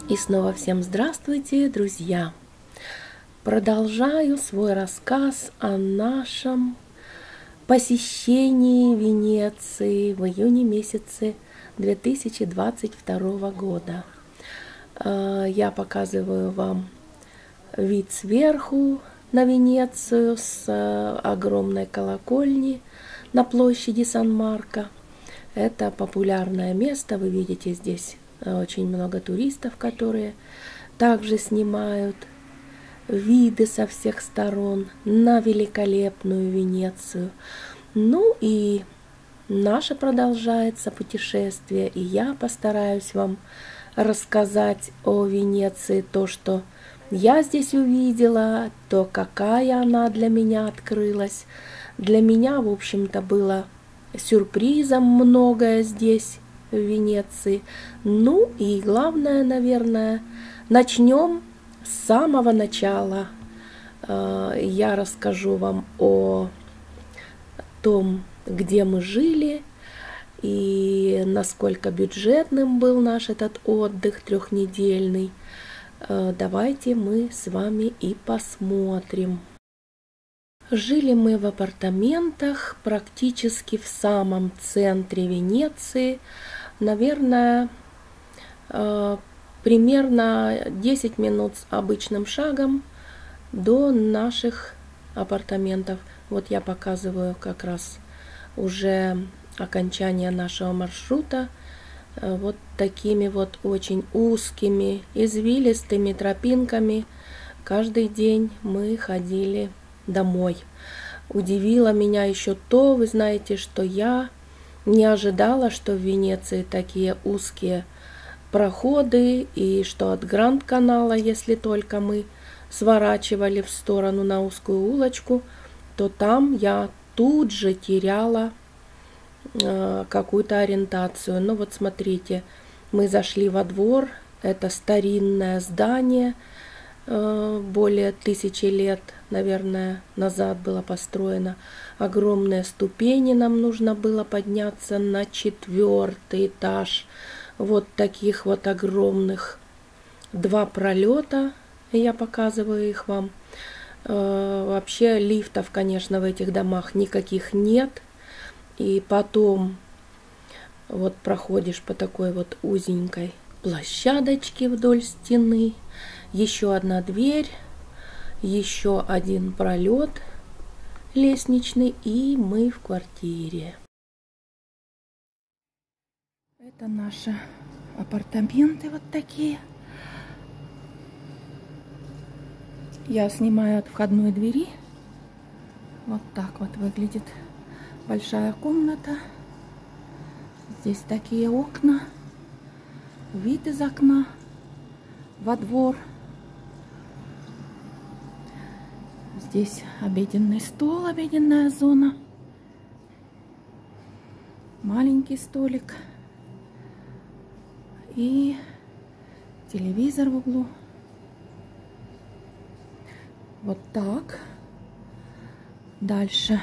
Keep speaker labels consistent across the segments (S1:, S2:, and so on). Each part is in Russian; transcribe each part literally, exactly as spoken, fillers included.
S1: И снова всем здравствуйте, друзья! Продолжаю свой рассказ о нашем посещении Венеции в июне месяце две тысячи двадцать второго года. Я показываю вам вид сверху на Венецию с огромной колокольни на площади Сан-Марко. Это популярное место, вы видите здесь очень много туристов, которые также снимают виды со всех сторон на великолепную Венецию. Ну и наше продолжается путешествие, и я постараюсь вам рассказать о Венеции, то, что я здесь увидела, то, какая она для меня открылась. Для меня, в общем-то, было сюрпризом многое здесь, в Венеции. Ну и главное, наверное, начнем с самого начала. Я расскажу вам о том, где мы жили и насколько бюджетным был наш этот отдых трехнедельный. Давайте мы с вами и посмотрим. Жили мы в апартаментах практически в самом центре Венеции. Наверное, примерно десять минут с обычным шагом до наших апартаментов. Вот я показываю как раз уже окончание нашего маршрута. Вот такими вот очень узкими, извилистыми тропинками каждый день мы ходили домой. Удивило меня еще то, вы знаете, что я не ожидала, что в Венеции такие узкие проходы, и что от Гранд-канала, если только мы сворачивали в сторону на узкую улочку, то там я тут же теряла э, какую-то ориентацию. Ну вот смотрите, мы зашли во двор, это старинное здание, э, более тысячи лет, наверное, назад было построено. Огромные ступени, нам нужно было подняться на четвертый этаж. Вот таких вот огромных два пролета, я показываю их вам. Э, вообще лифтов, конечно, в этих домах никаких нет. И потом вот проходишь по такой вот узенькой площадочке вдоль стены. Еще одна дверь, еще один пролет лестничный, и мы в квартире. Это наши апартаменты вот такие. Я снимаю от входной двери. Вот так вот выглядит большая комната. Здесь такие окна. Вид из окна во двор. Здесь обеденный стол, обеденная зона. Маленький столик. И телевизор в углу. Вот так. Дальше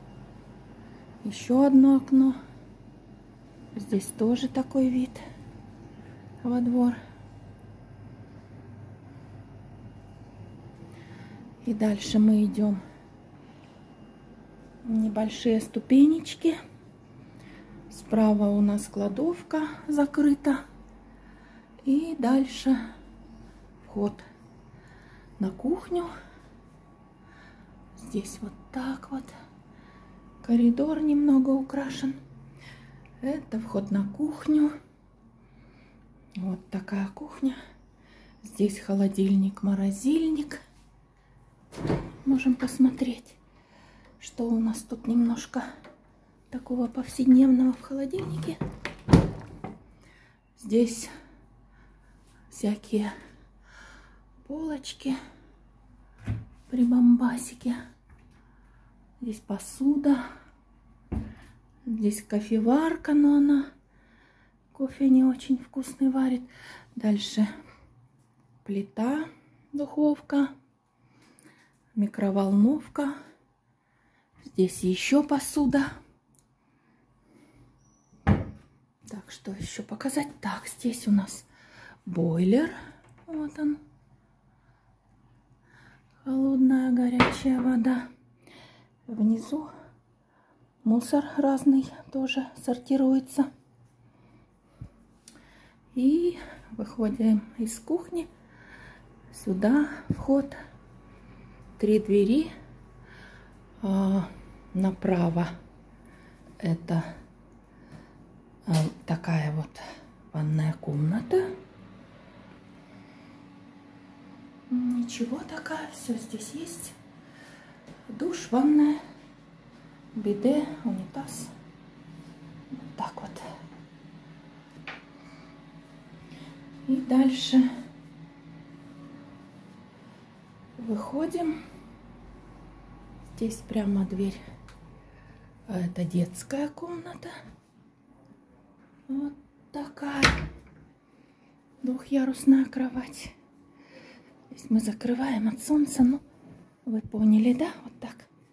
S1: еще одно окно. Здесь тоже такой вид во двор. И дальше мы идем. Небольшие ступенечки. Справа у нас кладовка закрыта. И дальше вход на кухню. Здесь вот так вот. Коридор немного украшен. Это вход на кухню. Вот такая кухня. Здесь холодильник, морозильник. Можем посмотреть, что у нас тут немножко такого повседневного в холодильнике. Здесь всякие полочки, прибамбасики. Здесь посуда. Здесь кофеварка, но она кофе не очень вкусный варит. Дальше плита, духовка, микроволновка. Здесь еще посуда. Так, что еще показать? Так, здесь у нас бойлер. Вот он. Холодная, горячая вода. Внизу мусор разный тоже сортируется. И выходим из кухни. Сюда вход. Три двери. А, направо это а, такая вот ванная комната. Ничего, такая, все здесь есть. Душ, ванная, биде, унитаз. Вот так вот. И дальше выходим. Здесь прямо дверь. Это детская комната. Вот такая двухъярусная кровать. Здесь мы закрываем от солнца. Ну, вы поняли, да? Вот так.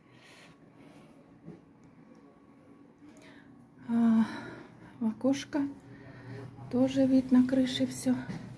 S1: А в окошко тоже вид на крыше все.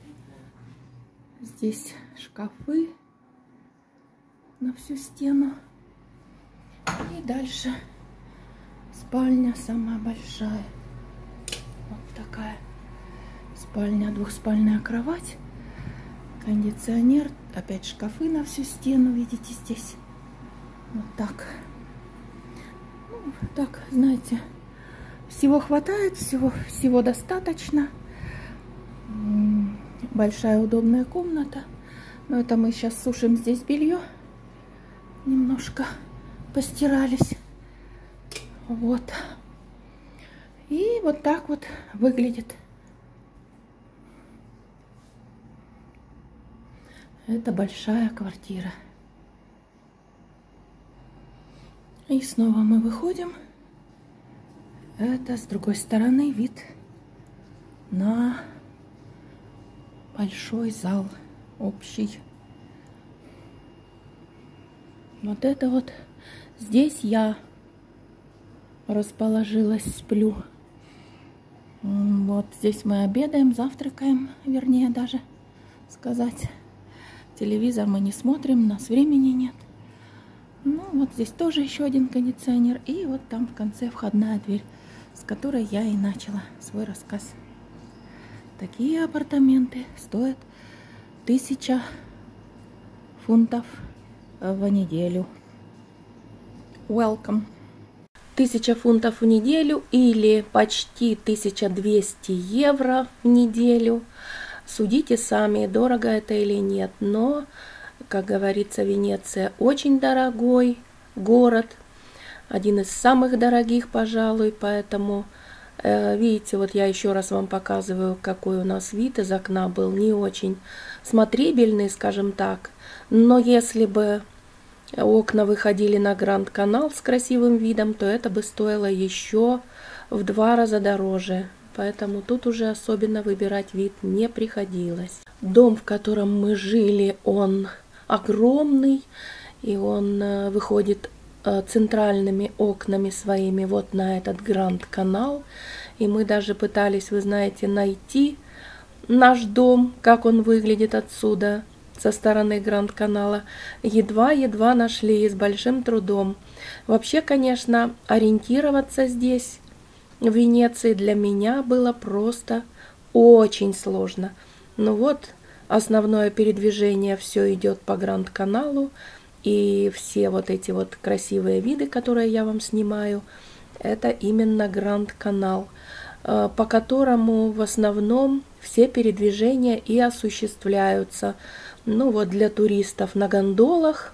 S1: Здесь шкафы на всю стену. И дальше спальня самая большая. Вот такая спальня, двухспальная кровать. Кондиционер, опять шкафы на всю стену, видите, здесь. Вот так. Ну, так, знаете, всего хватает, всего, всего достаточно. Большая удобная комната. Но это мы сейчас сушим здесь белье. Немножко постирались. Вот. И вот так вот выглядит. Это большая квартира. И снова мы выходим. Это с другой стороны вид на большой зал общий. Вот это вот. Здесь я расположилась, сплю. Вот здесь мы обедаем, завтракаем, вернее даже сказать. Телевизор мы не смотрим, у нас времени нет. Ну, вот здесь тоже еще один кондиционер. И вот там в конце входная дверь, с которой я и начала свой рассказ. Такие апартаменты стоят тысяча фунтов в неделю. Welcome. Тысяча фунтов в неделю или почти тысяча двести евро в неделю. Судите сами, дорого это или нет. Но, как говорится, Венеция очень дорогой город. Один из самых дорогих, пожалуй. Поэтому, э, видите, вот я еще раз вам показываю, какой у нас вид из окна был. Не очень смотрибельный, скажем так. Но если бы окна выходили на Гранд-канал с красивым видом, то это бы стоило еще в два раза дороже. Поэтому тут уже особенно выбирать вид не приходилось. Дом, в котором мы жили, он огромный. И он выходит центральными окнами своими вот на этот Гранд-канал. И мы даже пытались, вы знаете, найти наш дом, как он выглядит отсюда, со стороны Гранд-канала. Едва-едва нашли и с большим трудом. Вообще, конечно, ориентироваться здесь, в Венеции, для меня было просто очень сложно. Ну вот, основное передвижение все идет по Гранд-каналу. И все вот эти вот красивые виды, которые я вам снимаю, это именно Гранд-канал, по которому в основном все передвижения и осуществляются. Ну вот для туристов на гондолах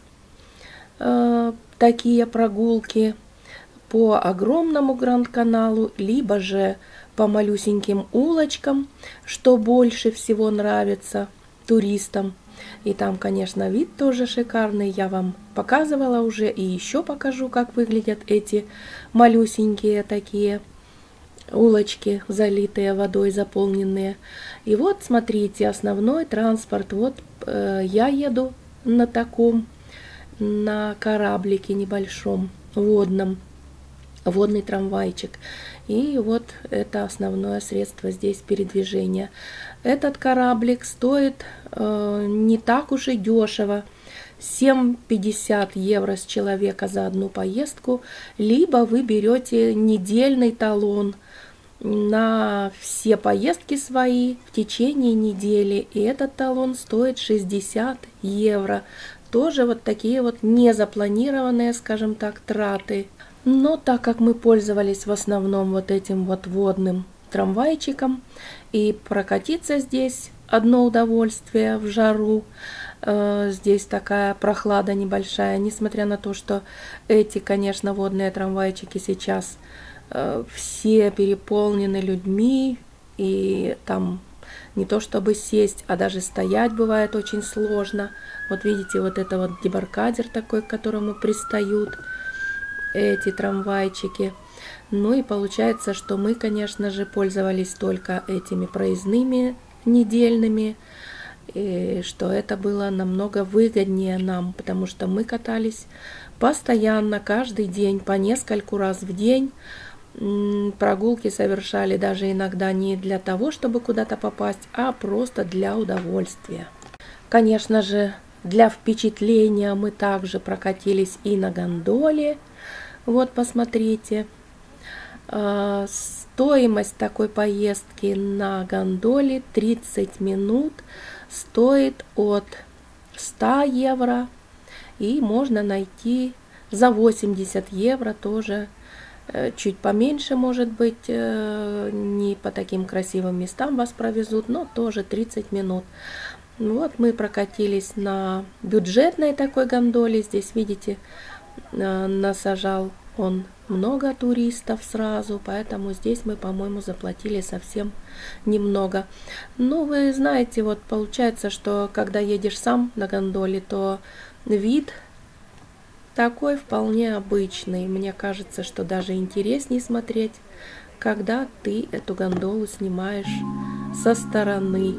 S1: э, такие прогулки по огромному Гранд-каналу, либо же по малюсеньким улочкам, что больше всего нравится туристам. И там, конечно, вид тоже шикарный. Я вам показывала уже и еще покажу, как выглядят эти малюсенькие такие улочки, залитые водой, заполненные. И вот, смотрите, основной транспорт. Вот э, я еду на таком, на кораблике небольшом, водном. водный трамвайчик. И вот это основное средство здесь передвижения. Этот кораблик стоит э, не так уж и дешево. семь пятьдесят евро с человека за одну поездку. Либо вы берете недельный талон на все поездки свои в течение недели. И этот талон стоит шестьдесят евро. Тоже вот такие вот незапланированные, скажем так, траты. Но так как мы пользовались в основном вот этим вот водным трамвайчиком, и прокатиться здесь одно удовольствие в жару, э, здесь такая прохлада небольшая, несмотря на то, что эти, конечно, водные трамвайчики сейчас э, все переполнены людьми, и там не то чтобы сесть, а даже стоять бывает очень сложно. Вот видите, вот это вот дебаркадер такой, к которому пристают эти трамвайчики. Ну и получается, что мы, конечно же, пользовались только этими проездными недельными, и что это было намного выгоднее нам, потому что мы катались постоянно, каждый день, по нескольку раз в день. Прогулки совершали даже иногда не для того, чтобы куда-то попасть, а просто для удовольствия. Конечно же, для впечатления мы также прокатились и на гондоле. Вот, посмотрите. Стоимость такой поездки на гондоле тридцать минут стоит от ста евро. И можно найти за восемьдесят евро тоже, чуть поменьше, может быть, не по таким красивым местам вас провезут, но тоже тридцать минут. Вот мы прокатились на бюджетной такой гондоле. Здесь, видите, насажал он много туристов сразу, поэтому здесь мы, по-моему, заплатили совсем немного. Ну, вы знаете, вот получается, что когда едешь сам на гондоле, то вид такой вполне обычный. Мне кажется, что даже интереснее смотреть, когда ты эту гондолу снимаешь со стороны.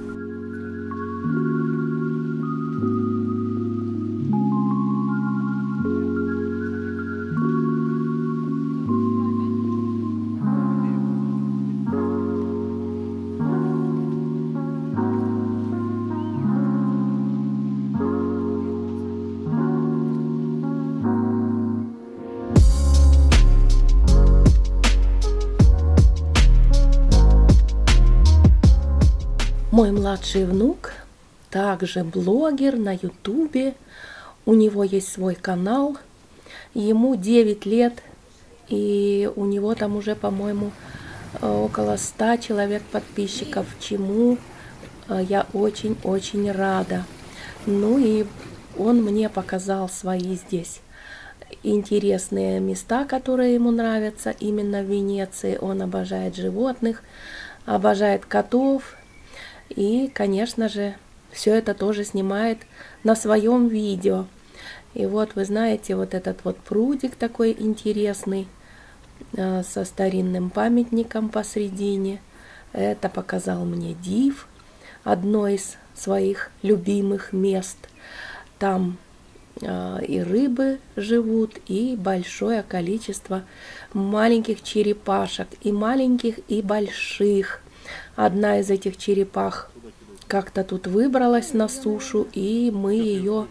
S1: Мой младший внук также блогер на ютубе, у него есть свой канал, ему девять лет, и у него там уже, по-моему, около ста человек подписчиков, чему я очень-очень рада. Ну и он мне показал свои здесь интересные места, которые ему нравятся именно в Венеции. Он обожает животных, обожает котов. И, конечно же, все это тоже снимает на своем видео. И вот, вы знаете, вот этот вот прудик такой интересный, со старинным памятником посредине. Это показал мне Див, одно из своих любимых мест. Там и рыбы живут, и большое количество маленьких черепашек, и маленьких, и больших. Одна из этих черепах как-то тут выбралась на сушу, и мы ее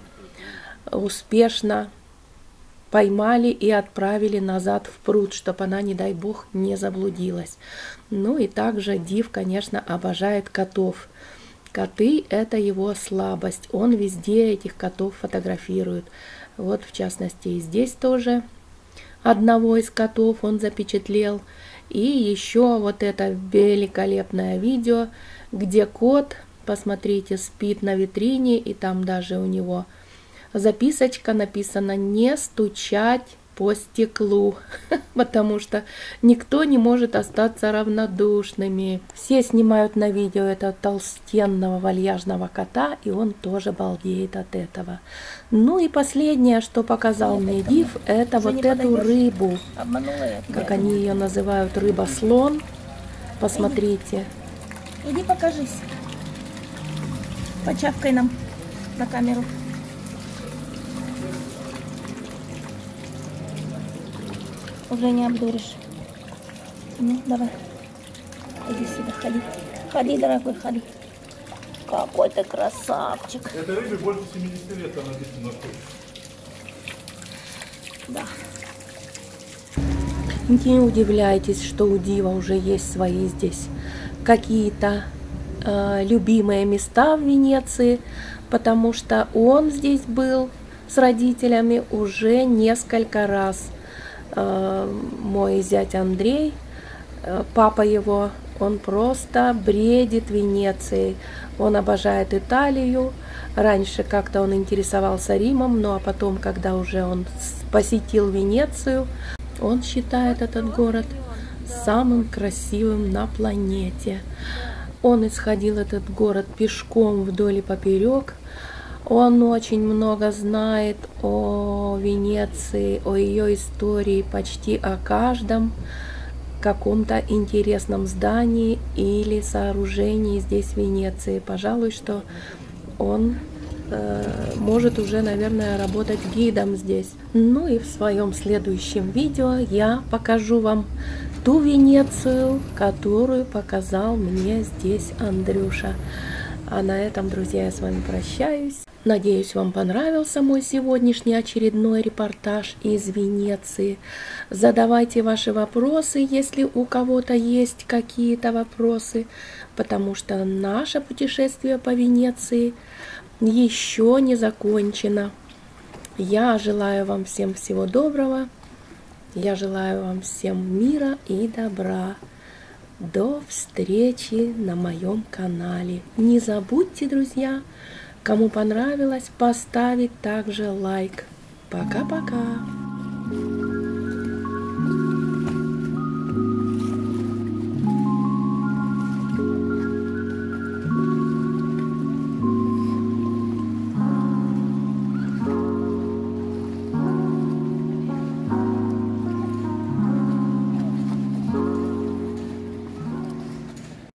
S1: успешно поймали и отправили назад в пруд, чтобы она, не дай бог, не заблудилась. Ну и также Див, конечно, обожает котов. Коты – это его слабость. Он везде этих котов фотографирует. Вот, в частности, и здесь тоже одного из котов он запечатлел. И еще вот это великолепное видео, где кот, посмотрите, спит на витрине, и там даже у него записочка написана «Не стучать по стеклу», потому что никто не может остаться равнодушными. Все снимают на видео этого толстенного вальяжного кота, и он тоже балдеет от этого. Ну и последнее, что показал мне Див, это вот эту рыбу, как они ее называют, рыба-слон. Посмотрите.
S2: Иди покажись. Почавкай нам на камеру. уже не обдуришь. Ну, давай. Иди сюда, ходи. Ходи, дорогой, ходи. Какой ты красавчик.
S3: Этой рыбе больше семидесяти лет, она здесь находится.
S2: Да.
S1: Не удивляйтесь, что у Дива уже есть свои здесь какие-то э, любимые места в Венеции, потому что он здесь был с родителями уже несколько раз. Э, мой зять Андрей, э, папа его, он просто бредит Венецией. Он обожает Италию. Раньше как-то он интересовался Римом, ну а потом, когда уже он посетил Венецию, он считает этот город самым красивым на планете. Он исходил этот город пешком вдоль и поперек. Он очень много знает о Венеции, о ее истории, почти о каждом каком-то интересном здании или сооружении здесь в Венеции. Пожалуй, что он э, может уже, наверное, работать гидом здесь. Ну и в своем следующем видео я покажу вам ту Венецию, которую показал мне здесь Андрюша. А на этом, друзья, я с вами прощаюсь. Надеюсь, вам понравился мой сегодняшний очередной репортаж из Венеции. Задавайте ваши вопросы, если у кого-то есть какие-то вопросы, потому что наше путешествие по Венеции еще не закончено. Я желаю вам всем всего доброго. Я желаю вам всем мира и добра. До встречи на моем канале. Не забудьте, друзья, кому понравилось, поставить также лайк. Пока-пока.